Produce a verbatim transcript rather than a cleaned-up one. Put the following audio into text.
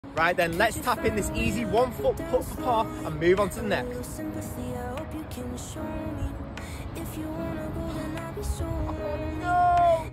Right then, let's tap in this easy one foot putt for par and move on to the next.